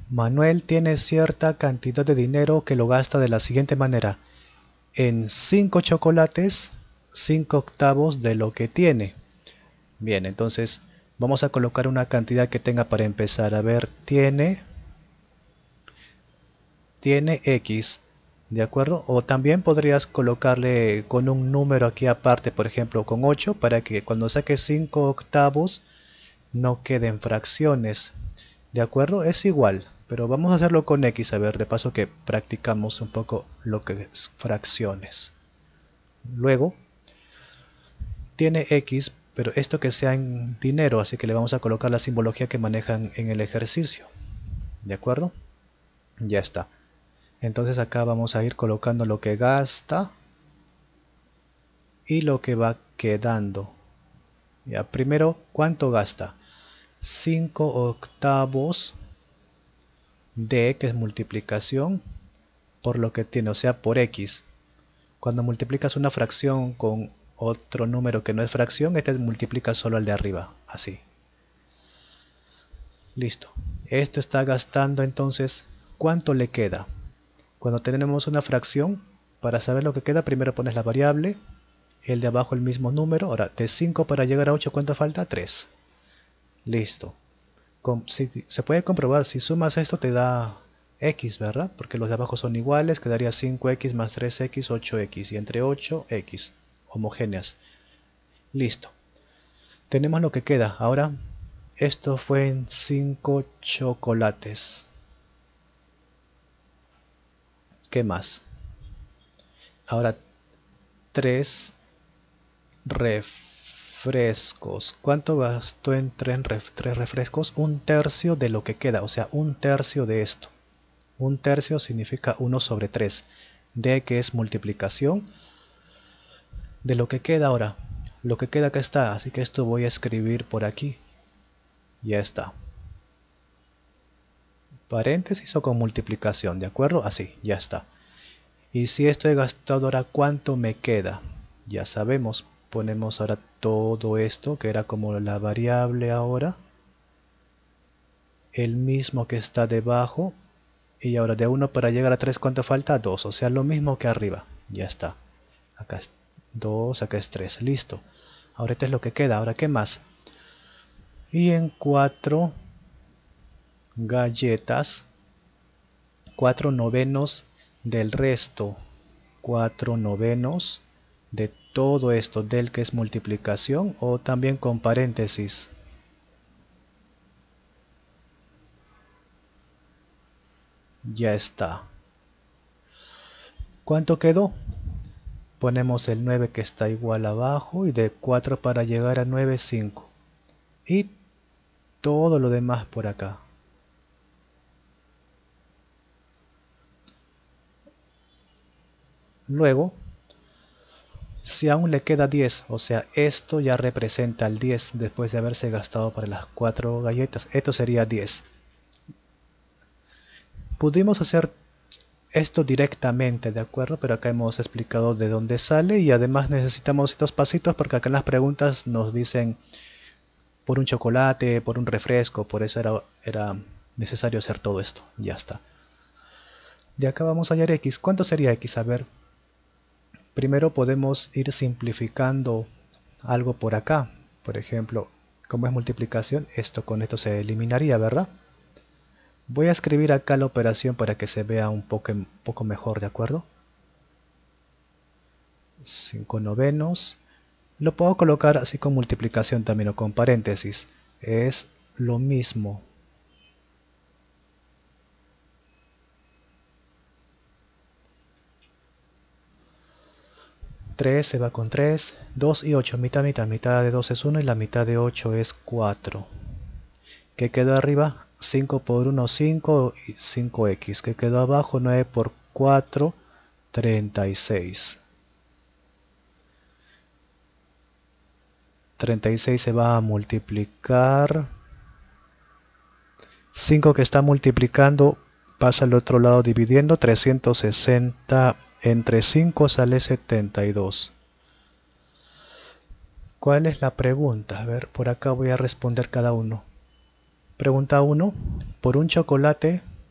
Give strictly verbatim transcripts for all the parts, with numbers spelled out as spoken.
Manuel tiene cierta cantidad de dinero que lo gasta de la siguiente manera. En cinco chocolates, cinco octavos de lo que tiene. Bien, entonces vamos a colocar una cantidad que tenga para empezar. A ver, tiene, tiene X, ¿de acuerdo? O también podrías colocarle con un número aquí aparte, por ejemplo, con ocho, para que cuando saques cinco octavos no queden fracciones. ¿De acuerdo? Es igual, pero vamos a hacerlo con X. A ver, de paso que practicamos un poco lo que es fracciones. Luego, tiene X, pero esto que sea en dinero, así que le vamos a colocar la simbología que manejan en el ejercicio. ¿De acuerdo? Ya está. Entonces acá vamos a ir colocando lo que gasta y lo que va quedando. Ya, primero, ¿cuánto gasta? cinco octavos de, que es multiplicación, por lo que tiene, o sea, por X. Cuando multiplicas una fracción con otro número que no es fracción, este multiplica solo al de arriba, así. Listo. Esto está gastando entonces, ¿cuánto le queda? Cuando tenemos una fracción, para saber lo que queda, primero pones la variable, el de abajo el mismo número. Ahora, de cinco para llegar a ocho, ¿cuánto falta? tres. Listo. Com si, se puede comprobar, si sumas esto te da X, ¿verdad? Porque los de abajo son iguales, quedaría cinco X más tres X, ocho X, y entre ocho, X, homogéneas. Listo. Tenemos lo que queda. Ahora, esto fue en cinco chocolates. ¿Qué más? Ahora, tres refrescos. ¿Cuánto gastó en tres, ref tres refrescos? Un tercio de lo que queda, o sea, un tercio de esto. Un tercio significa uno sobre tres. D, que es multiplicación de lo que queda ahora. Lo que queda acá está, así que esto voy a escribir por aquí. Ya está. Paréntesis o con multiplicación, ¿de acuerdo? Así, ya está. Y si esto he gastado ahora, ¿cuánto me queda? Ya sabemos, ponemos ahora todo esto, que era como la variable ahora. El mismo que está debajo. Y ahora de uno para llegar a tres, ¿cuánto falta? dos, o sea, lo mismo que arriba. Ya está. Acá es dos, acá es tres, listo. Ahora esto es lo que queda, ahora ¿qué más? Y en cuatro galletas, cuatro novenos del resto, cuatro novenos de todo esto, del que es multiplicación, o también con paréntesis. Ya está. ¿Cuánto quedó? Ponemos el nueve que está igual abajo, y de cuatro para llegar a nueve, cinco. Y todo lo demás por acá. Luego, si aún le queda diez, o sea, esto ya representa el diez después de haberse gastado para las cuatro galletas. Esto sería diez. Pudimos hacer esto directamente, ¿de acuerdo? Pero acá hemos explicado de dónde sale, y además necesitamos estos pasitos porque acá en las preguntas nos dicen por un chocolate, por un refresco, por eso era, era necesario hacer todo esto. Ya está. De acá vamos a hallar X. ¿Cuánto sería X? A ver. Primero podemos ir simplificando algo por acá. Por ejemplo, como es multiplicación, esto con esto se eliminaría, ¿verdad? Voy a escribir acá la operación para que se vea un poco, un poco mejor, ¿de acuerdo? cinco novenos. Lo puedo colocar así con multiplicación también o con paréntesis. Es lo mismo. tres se va con tres. dos y ocho, mitad, mitad. Mitad de dos es uno y la mitad de ocho es cuatro. ¿Qué quedó arriba? cinco por uno, cinco y cinco X. ¿Qué quedó abajo? nueve por cuatro, treinta y seis. treinta y seis se va a multiplicar. cinco que está multiplicando pasa al otro lado dividiendo. trescientos sesenta entre cinco sale setenta y dos. ¿Cuál es la pregunta? A ver, por acá voy a responder cada uno. Pregunta uno. Por un chocolate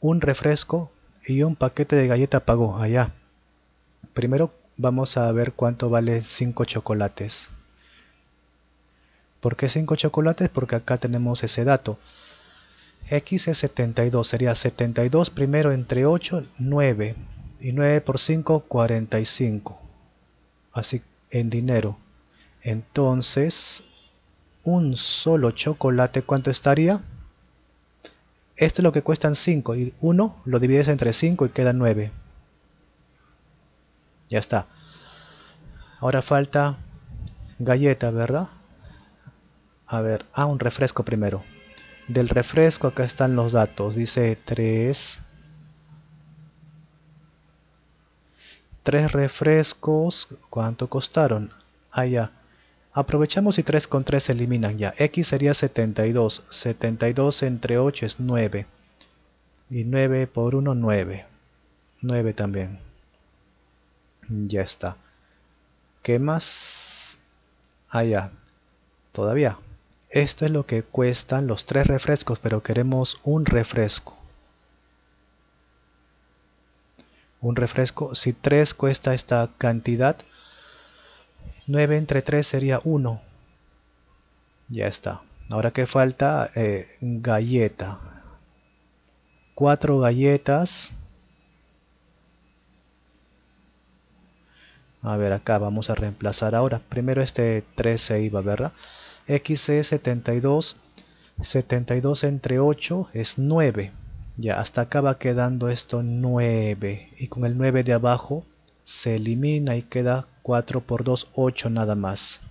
un refresco y un paquete de galleta pagó allá. Primero vamos a ver cuánto vale cinco chocolates. ¿Por qué cinco chocolates? Porque acá tenemos ese dato. X es setenta y dos, sería setenta y dos primero entre ocho, nueve. Y nueve por cinco, cuarenta y cinco. Así en dinero. Entonces, un solo chocolate, ¿cuánto estaría? Esto es lo que cuestan cinco. Y uno lo divides entre cinco y queda nueve. Ya está. Ahora falta galleta, ¿verdad? A ver, ah, un refresco primero. Del refresco acá están los datos. Dice tres. tres refrescos. ¿Cuánto costaron? Ah, ya. Aprovechamos y tres con tres se eliminan ya. X sería setenta y dos. setenta y dos entre ocho es nueve. Y nueve por uno, nueve. nueve también. Ya está. ¿Qué más? Ah, ya. Todavía. Esto es lo que cuestan los tres refrescos, pero queremos un refresco. Un refresco, si tres cuesta esta cantidad, nueve entre tres sería uno. Ya está. Ahora que falta eh, galleta. cuatro galletas. A ver, acá vamos a reemplazar ahora. Primero este tres se iba, ¿verdad? X es setenta y dos. setenta y dos entre ocho es nueve. Ya, hasta acá va quedando esto nueve. Y con el nueve de abajo se elimina y queda cuatro por dos, ocho nada más.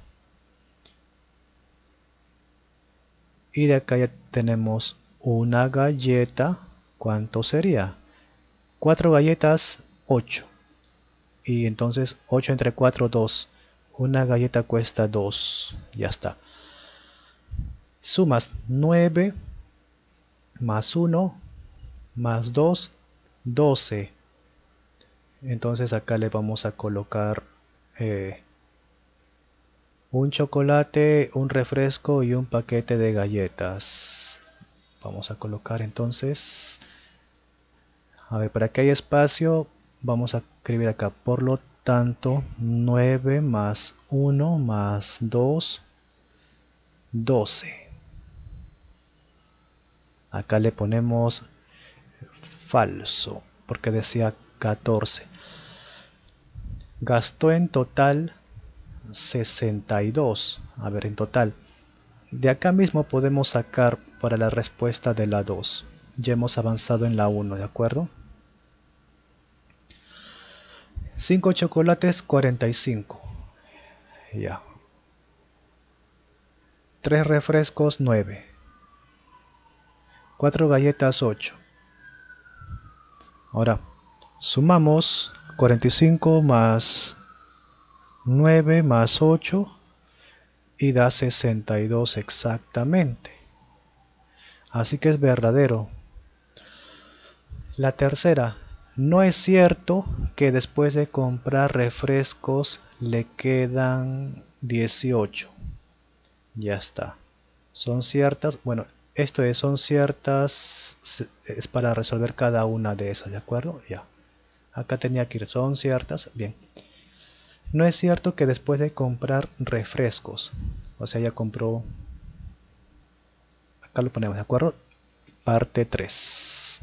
Y de acá ya tenemos una galleta. ¿Cuánto sería? cuatro galletas, ocho. Y entonces ocho entre cuatro, dos. Una galleta cuesta dos. Ya está. Sumas nueve más uno más dos, doce. Entonces acá le vamos a colocar eh, un chocolate, un refresco y un paquete de galletas. Vamos a colocar entonces, a ver, para que haya espacio, vamos a escribir acá, por lo tanto, nueve más uno más dos, doce. Acá le ponemos falso, porque decía catorce. Gastó en total sesenta y dos. A ver, en total. De acá mismo podemos sacar para la respuesta de la dos. Ya hemos avanzado en la uno, ¿de acuerdo? cinco chocolates, cuarenta y cinco. Ya. tres refrescos, nueve. cuatro galletas, ocho. Ahora, sumamos cuarenta y cinco más nueve más ocho y da sesenta y dos exactamente. Así que es verdadero. La tercera, no es cierto que después de comprar refrescos le quedan dieciocho. Ya está. Son ciertas, bueno, esto es, son ciertas, es para resolver cada una de esas, ¿de acuerdo? Ya. Acá tenía que ir, son ciertas, bien. No es cierto que después de comprar refrescos, o sea, ya compró, acá lo ponemos, ¿de acuerdo? Parte tres.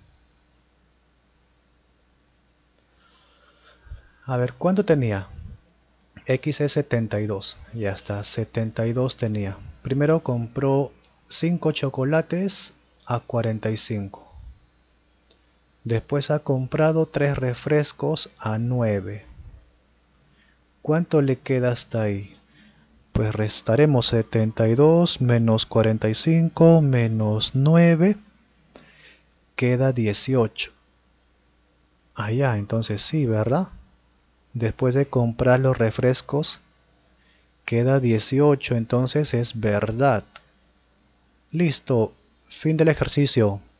A ver, ¿cuánto tenía? X es setenta y dos, ya está, setenta y dos tenía. Primero compró cinco chocolates a cuarenta y cinco. Después ha comprado tres refrescos a nueve. ¿Cuánto le queda hasta ahí? Pues restaremos setenta y dos menos cuarenta y cinco menos nueve. Queda dieciocho. Ah, ya, entonces sí, ¿verdad? Después de comprar los refrescos, queda dieciocho, entonces es verdad. Listo, fin del ejercicio.